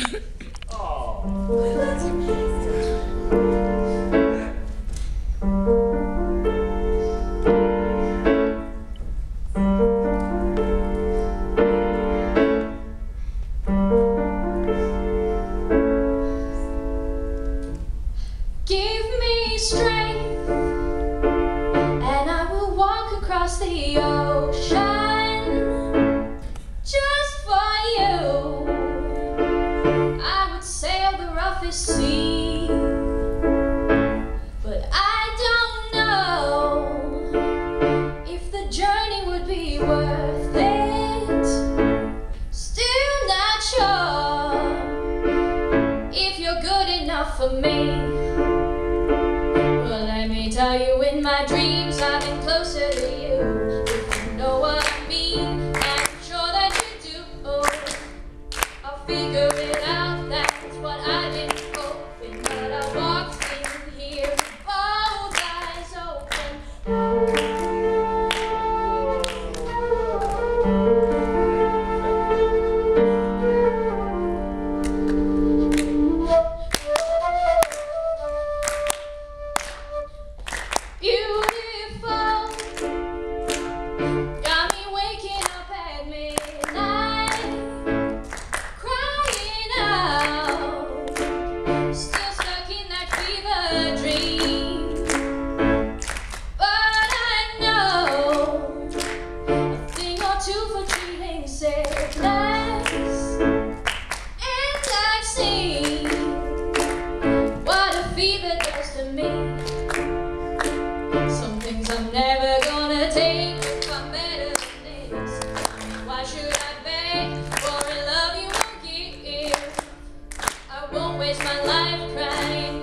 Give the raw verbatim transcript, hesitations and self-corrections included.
Give me strength, and I will walk across the ocean just for you. I would sail the roughest sea, but I don't know if the journey would be worth it. Still not sure if you're good enough for me. Well, let me tell you, in my dreams I've been closer to you. If you know what I mean, I'm sure that you do. I'll figure it out, that's what I've been hoping. But I walked in here with both eyes open. Beautiful, got me waking up at midnight, crying out, still stuck in that fever dream. But I know a thing or two for treating sickness, and I've seen what a fever does to me. Some things I'm never gonna take if I'm better than this. Why should I beg for a love you won't give? I won't waste my life crying